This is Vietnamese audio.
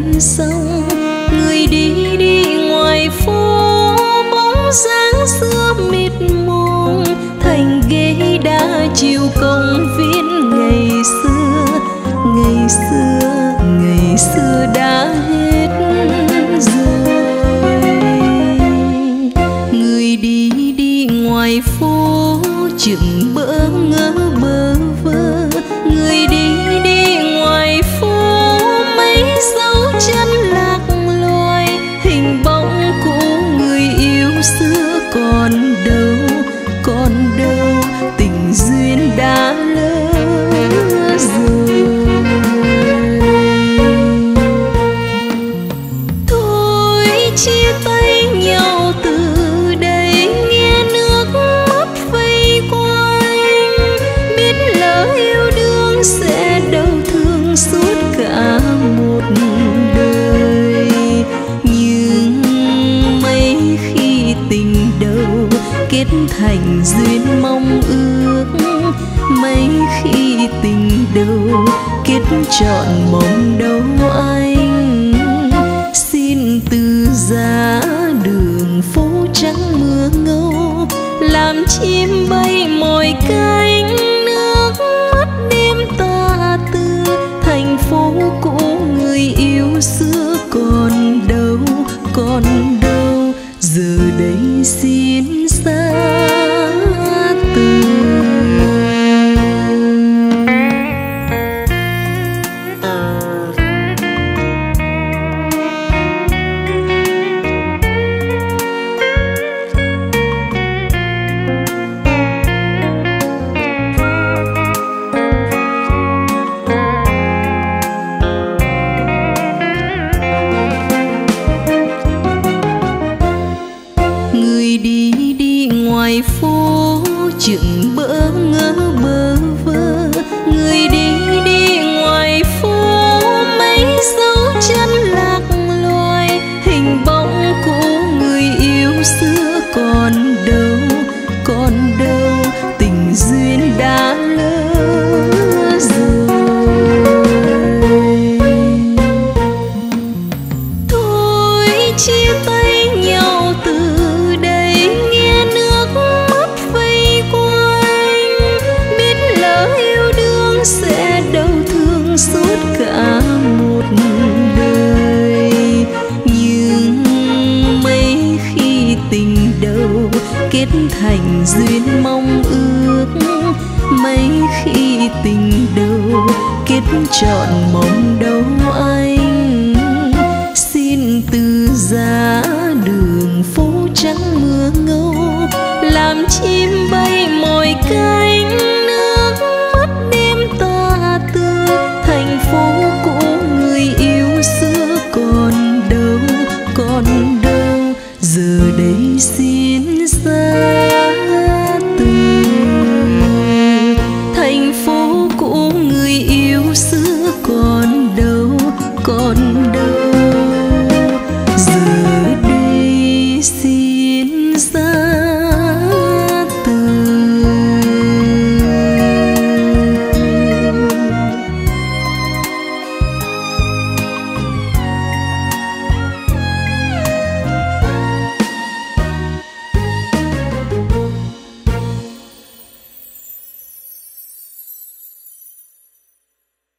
bên sông. Người đi đi ngoài phố, bóng dáng xưa mịt mùng, thành ghế đá chiều công viên ngày xưa. Ngày xưa, ngày xưa đã hết rồi. Người đi đi ngoài phố, chừng bỡ ngỡ bơ vơ. Người đi đi ngoài phố, mấy dấu chân lạc loài. Hình bóng của người yêu xưa còn đâu, còn đâu, tình duyên đã lỡ rồi. Thôi chia tay nhau từ đây, nghe nước mắt vây quanh. Biết lỡ yêu đương sẽ đau thương suốt cả một đời. Nhưng mấy khi tình đầu kết thành duyên mong ước, mấy khi tình đầu kết trọn mong đâu anh. Xin từ giá đường phố trắng mưa ngâu, làm chim bay mỏi cánh. Nước mắt đêm ta tư, thành phố của người yêu xưa còn đâu, còn đâu. Giờ đây xin xa từ. Người đi đi ngoài phố, chừng bỡ ngỡ bơ vơ. Người đi đi ngoài phố, mấy dấu chân lạc loài. Hình bóng của người yêu xưa còn đâu, còn đâu, tình duyên đã lỡ rồi. Thôi chia tay nhau từ đây, nghe nước mắt vây quanh. Biết lỡ yêu đương sẽ đau thương suốt cả một đời. Nhưng mấy khi tình đầu kết thành duyên mong ước, mấy khi tình đầu kết trọn mong đâu anh. Xin từ giá đường phố trắng mưa ngâu, làm chim bay mỏi cánh.